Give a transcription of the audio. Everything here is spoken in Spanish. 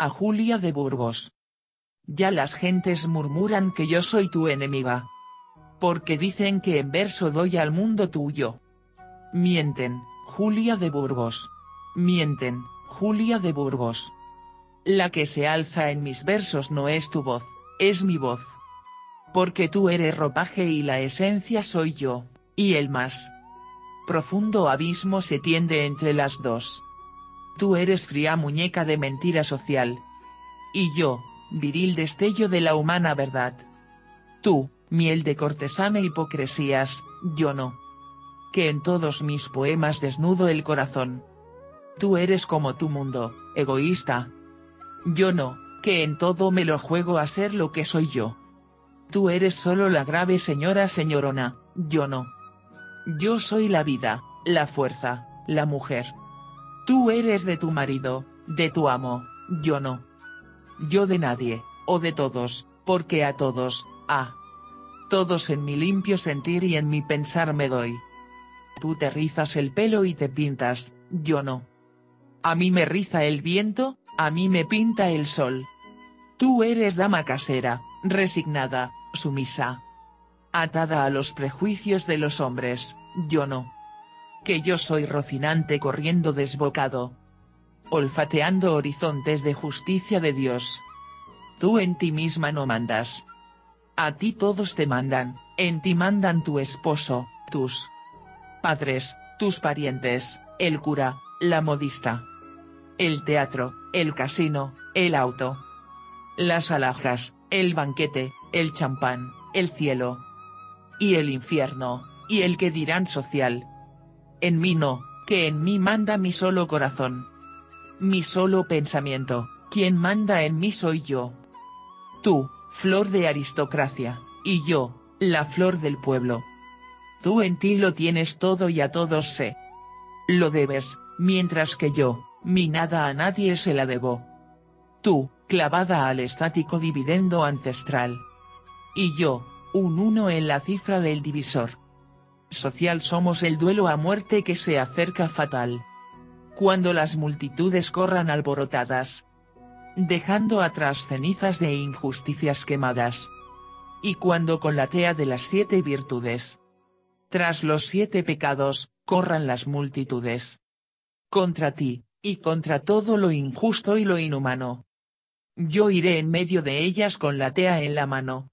a Julia de Burgos. Ya las gentes murmuran que yo soy tu enemiga. Porque dicen que en verso doy al mundo tuyo. Mienten, Julia de Burgos. Mienten, Julia de Burgos. La que se alza en mis versos no es tu voz, es mi voz. Porque tú eres ropaje y la esencia soy yo, y el más profundo abismo se tiende entre las dos. Tú eres fría muñeca de mentira social. Y yo, viril destello de la humana verdad. Tú, miel de cortesana hipocresías, yo no. Que en todos mis poemas desnudo el corazón. Tú eres como tu mundo, egoísta. Yo no, que en todo me lo juego a ser lo que soy yo. Tú eres solo la grave señora señorona, yo no. Yo soy la vida, la fuerza, la mujer. Tú eres de tu marido, de tu amo, yo no. Yo de nadie, o de todos, porque a todos, todos en mi limpio sentir y en mi pensar me doy. Tú te rizas el pelo y te pintas, yo no. A mí me riza el viento, a mí me pinta el sol. Tú eres dama casera, resignada, sumisa. Atada a los prejuicios de los hombres, yo no. Que yo soy Rocinante corriendo desbocado. Olfateando horizontes de justicia de Dios. Tú en ti misma no mandas. A ti todos te mandan, en ti mandan tu esposo, tus padres, tus parientes, el cura, la modista. El teatro, el casino, el auto. Las alhajas, el banquete, el champán, el cielo. Y el infierno, y el que dirán social. En mí no, que en mí manda mi solo corazón. Mi solo pensamiento, quien manda en mí soy yo. Tú, flor de aristocracia, y yo, la flor del pueblo. Tú en ti lo tienes todo y a todos sé. Lo debes, mientras que yo, mi nada a nadie se la debo. Tú, clavada al estático dividendo ancestral. Y yo, un uno en la cifra del divisor social somos el duelo a muerte que se acerca fatal. Cuando las multitudes corran alborotadas. Dejando atrás cenizas de injusticias quemadas. Y cuando con la tea de las 7 virtudes. Tras los 7 pecados, corran las multitudes. Contra ti, y contra todo lo injusto y lo inhumano. Yo iré en medio de ellas con la tea en la mano.